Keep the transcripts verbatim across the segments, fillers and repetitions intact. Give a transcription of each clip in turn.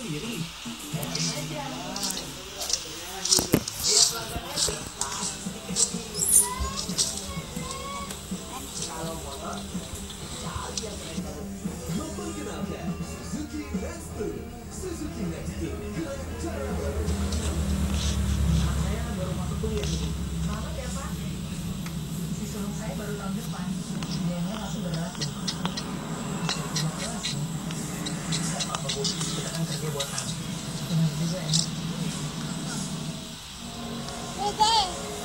sendiri. Memperkenalkan Suzuki Nextur. Suzuki Nextur Grand Turbo. Saya baru masuk kuliah nih. Selamat ya Pak. Si sulung saya baru tahun depan. Dia langsung berat. Bisa kelas. Bisa apa Bu? Kita kan kerja buat anak. Benar juga ya. Bye.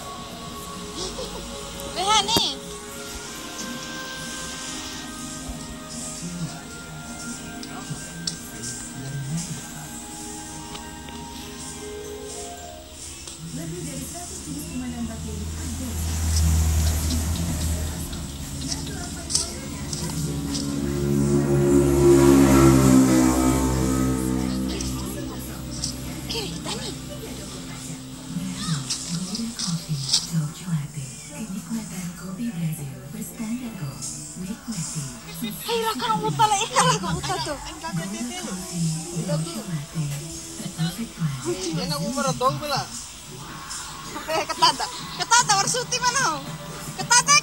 Lihat nih. Lebih dari seratus jenis pemandangan batu ada. Kiri, Tani. Hai rakang muta lah ikan rakang muta tuh. Yan ang umaratong pala. Eh, ketata. Ketata, warsuti mana? Ketata